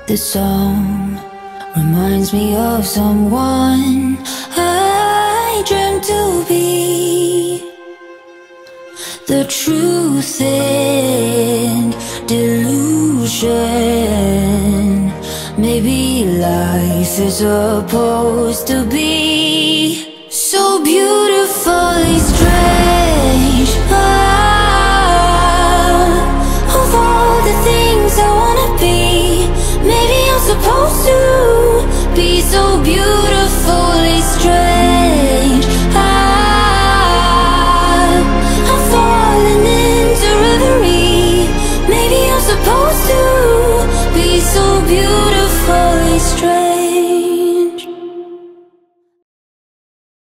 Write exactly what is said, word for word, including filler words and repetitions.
This song reminds me of someone I dreamt to be. The truth and delusion. Maybe life is supposed to be so beautifully strange. Ah, of all the things I wanna be, maybe I'm supposed to be so beautiful.